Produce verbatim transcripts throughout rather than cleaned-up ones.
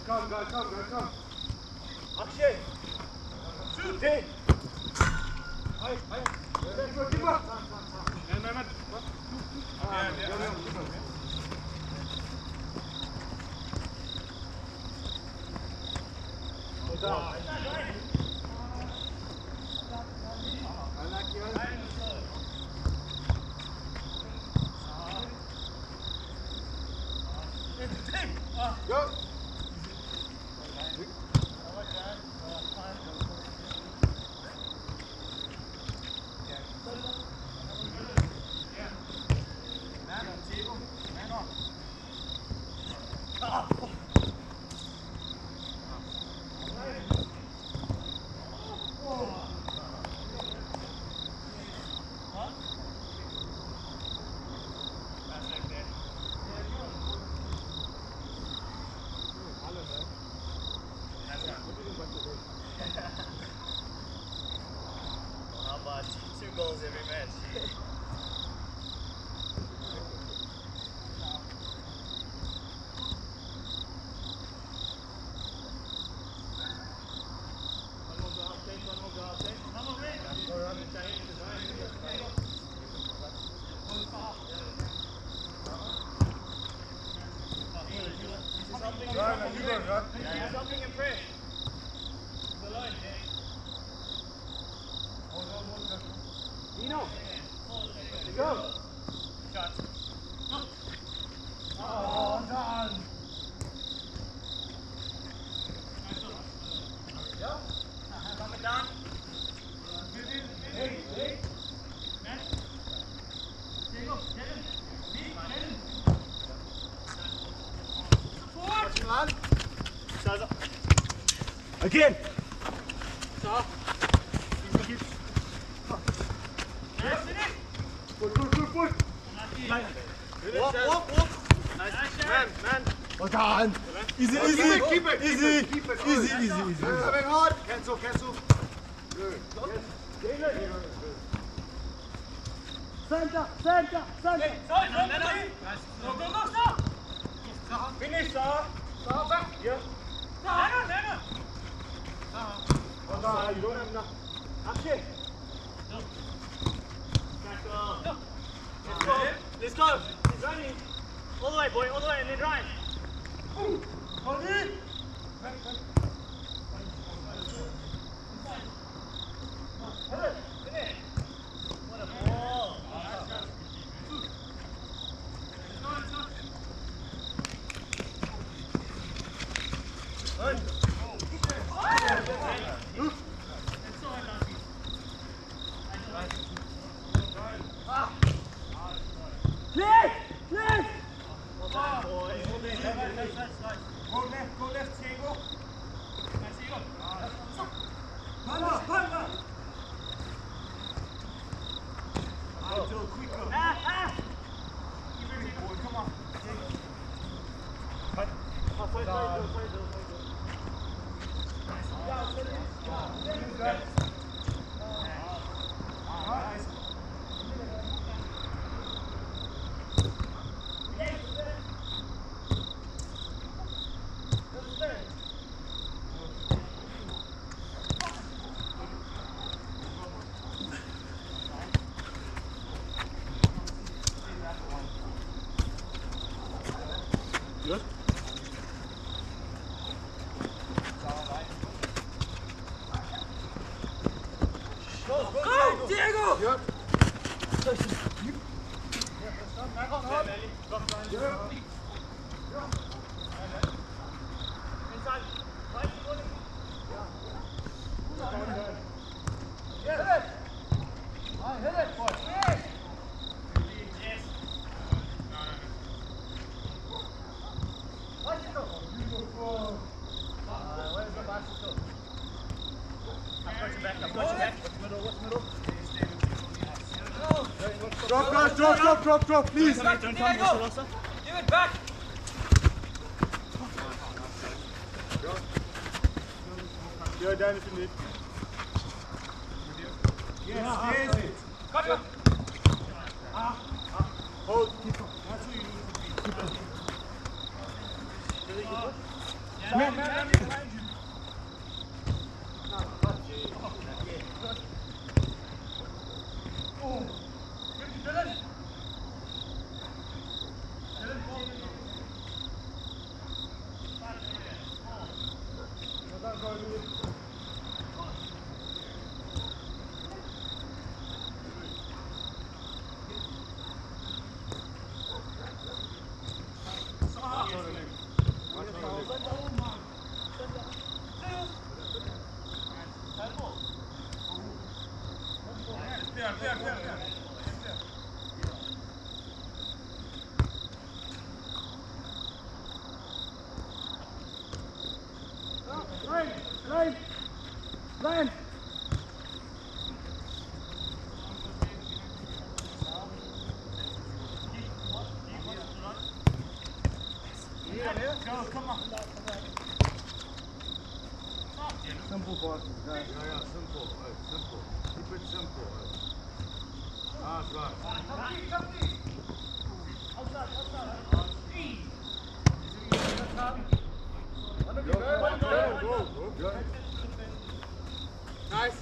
Come, guys, come, guys, come. Action! Shoot! Hey! Hi, hi. Keep up, keep up. Man, man, man. Ah, yeah, yeah. Hold on. I like you. Go. How about two goals every match? Something and pray. Dino. Go. Shot. Oh, done. Yeah. Coming down. Hey, hey. Again. Push, push, push, push. Walk, walk, walk. Nice. Man, man. Well done. Easy, Oh, easy, keep it, keep it, easy, keep it, keep it. easy, easy, easy. Coming hard. Cancel, cancel. Good. Yes. Center, center, center. Go, go, go, stop. Finish, sir. Stop back. Yeah. Leno, Leno. Well done. You don't have enough. Action. Let's go. Let's go. He's running. All the way, boy. All the way, and then run. Hold it. Finish. What a ball. Good. Yes, yes. Well done, boy. Go left, go left, Diego. Panda, panda. I'll do it quicker. Ah, ah. Boy, come on. Fight, fight, fight, fight, fight, fight. Good. Go, Diego. Yep. Inside. Fight, boy. Yes. Hit it. I hit it, boy. Yes. Yes. Beautiful. Uh, where's the bicycle? I've got you back. I've got you back. What's middle? What's middle? Drop, guys, drop, drop, drop, drop, please. Don't come, Diego. Give it back. Go down if you need. Yes, there's it. Cut it. Hold, keep on. That's what you need. Keep on. Really good. Man, man, man, behind you. Oh, give it to Dylan. Dylan, go. Fair, fair, fair, fair. Line, line, line. Go, come on. Simple boss. Yeah, yeah, yeah, simple. Uh, simple. Keep it simple. Uh. That's right. Go, go, go, go, go. Nice.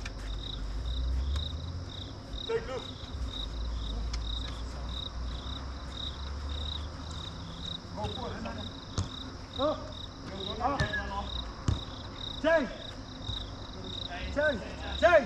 Take look. Go for it. Oh. Oh. Change. Change. Change.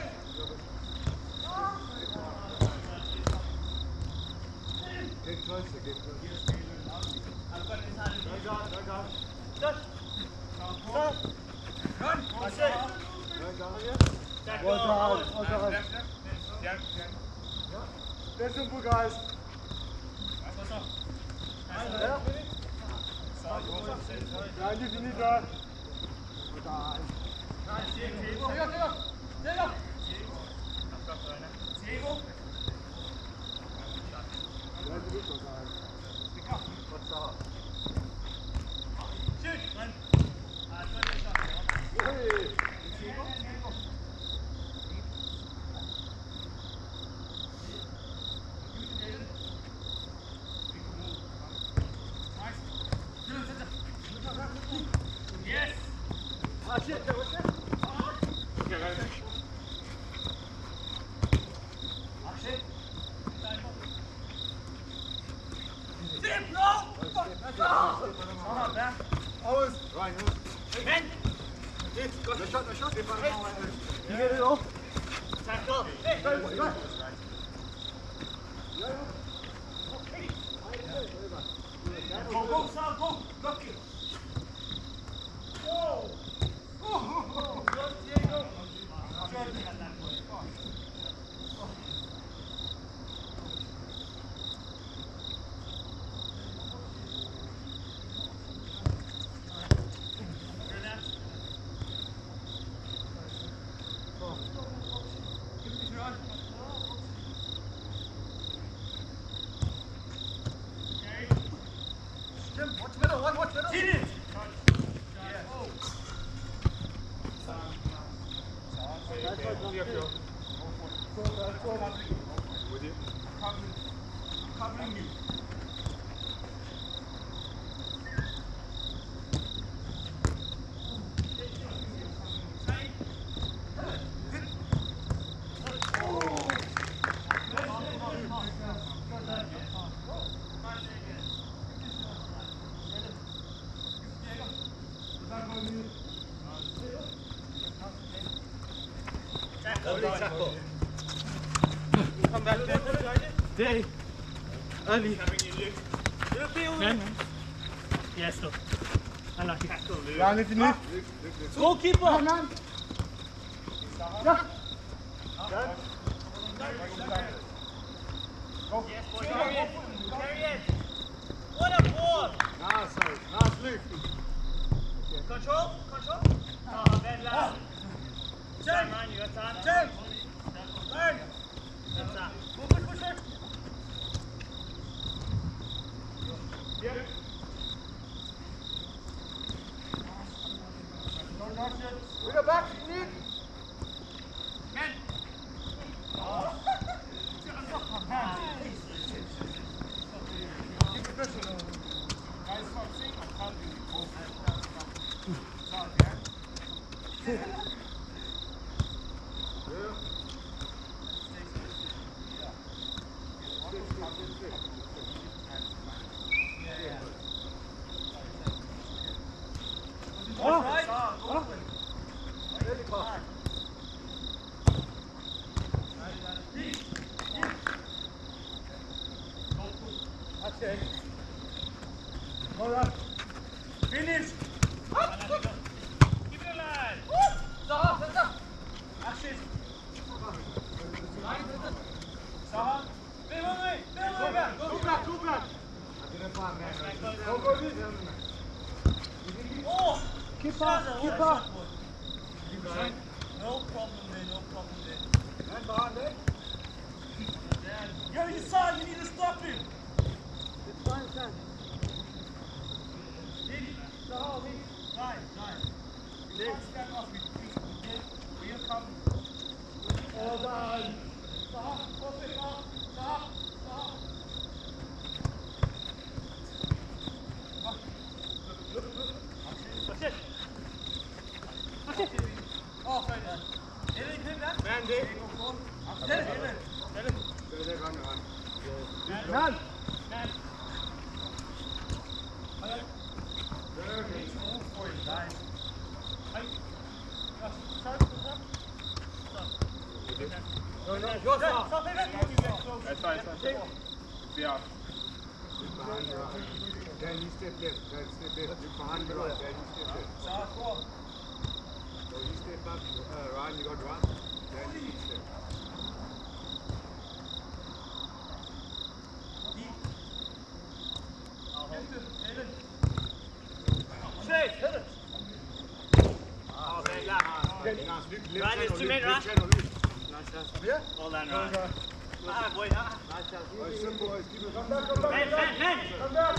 Get closer, get closer. Go down, go down. Stop. Stop. Run. I say. Go down. Well done. Well done. Yeah, yeah. They're simple, guys. Yeah. Ja, you finish that. Diego, Diego. Diego. Diego. Shoot. Run. Yes. Watch it. Watch it. Okay, right. Watch it. Zip, no! Fuck! Not bad. Always. Right, Men! no shot, no shot. You get it off? Tackle! Hey, go, go. Go, go, Sal, go! Look it! Whoa! Oh! Good, Diego! Jim, watch middle. One, watch middle. Hit it! Covering you. Tackle. Come back there. Day. Early. Man. Yes, look. Unlucky. Tackle, Luke. Ja, niet nu. Goalkeeper. Man. Ja. Yes, boy. Carry it. Carry it. What a ball. Nice, nice, Luke. Control. Control. Oh, bad lad. Time, man. You got time. Time. Turn. That's that. Push, push, push, push. Yep. With the back, Nick. Men. Oh, right. Oh. Really fast. That's it. All right. Finish. Keep it alive. Saha, Saha. Assist. Saha. Stay one way. Stay one way. Two back, two back. Go, go, this. Oh. Keep Shaza, up, what a keep shot, up. boy. No problem there, no problem there. Man behind it. Yo, you saw, you need to stop him. It's fine, son. Saha, wait. Right, right. You can't stand off with this. Okay? We'll come. Well done. Saha, perfect. Saha, Saha. That's it. That's it. Oh, sorry. Ellen, hit that. Man, There Dave. you go, goal. Tell it, Ellen. Tell it. Man. Man. Move for it, guys. Hey. Just start, stop. Stop. No, no, Stop, your stop, stop. Ellen. You get close. That's fine, Yeah. that's fine. Yeah. Behind you, right. Then you step left. Then step left. Look behind you, right. Then you step left. Saha, go on. So you step up, uh, Ryan, you got Ryan. Then you step. Oh, very good. Nice. Look, left Ryan, channel, it's look, two minutes, left Ryan. channel, look. Yeah? Well done, Ryan. Ah, boy, ah. Oh, it's simple. It's keep it. Come back, come back. Man, man, man. Come down.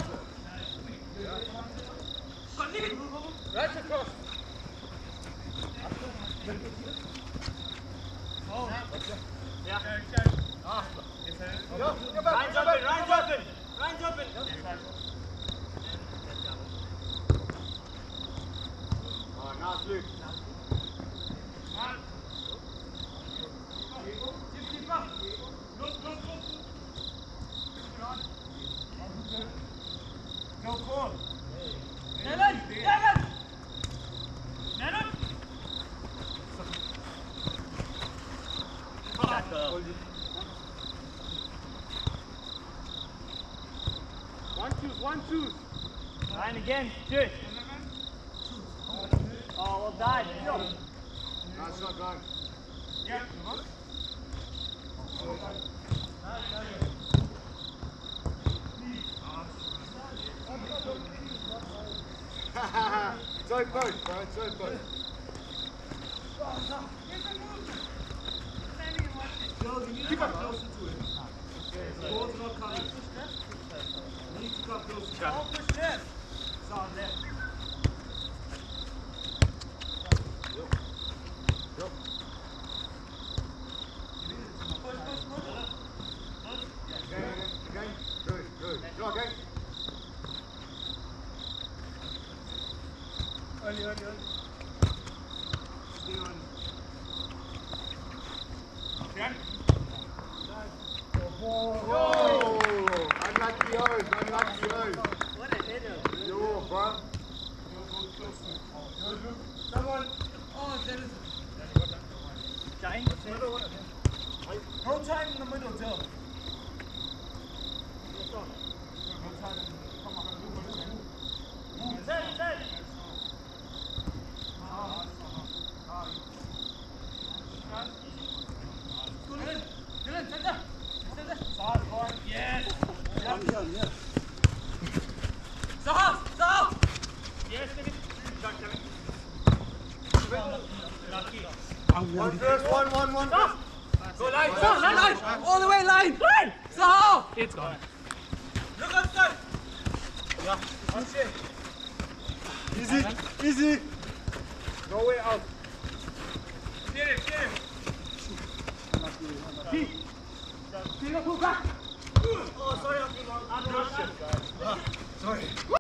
Got leave it. Right across. Oh. Yeah. Yo, get back, Ryan's get open, back. Ryan's open. Ryan's open. Oh, nice, Luke. Go, Cole. Dylan, Dylan. Dylan. Tackle. One, two, one, two. Ryan again. Good. Oh, well done. Nice shot, Ryan. So close, bro. It's so close. Keep up closer to it. Ball's not coming. You need to come closer. All push left. Saw left. Yep. Push, push, push. Again, again. Good, good. Go again. Early, early, early. Stay on. Whoa! Unlucky O's, unlucky O's. What a header. Yo, bro. Someone. Oh, there is. Giant. No time in the middle, Joe. Set, set. Dylan, Dylan, take that. Take that. Sahas, boy. Yes. Yep. Sahas, Sahas. Yes, Kevin. Shot, Kevin. Lucky. One first, one, one, one. Go line. Go, line, line. All the way, line. Line. Saha. It's gone. Look outside. Easy, easy. No way out. Clear it, clear it. Take a pull back. Oh, sorry, I'm too long. I'm not. Sorry.